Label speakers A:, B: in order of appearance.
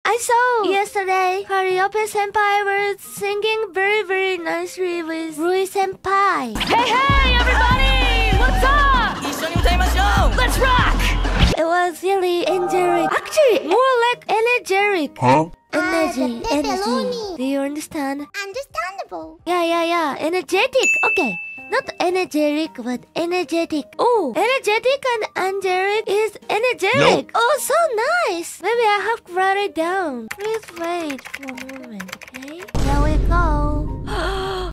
A: I saw yesterday Hololive Senpai was singing very nicely with Rui Senpai.
B: Hey, everybody! What's up? Let's rock!
A: It was really angelic. Actually, more like energetic.
C: Huh?
A: Energy. Do you understand?
D: Understandable.
A: Yeah. Energetic. Okay. Not energetic, but energetic. Oh, energetic and angelic is energetic.
C: Nope.
A: Oh, so nice. Maybe I have to write it down. Please wait for a moment, okay? Here we go.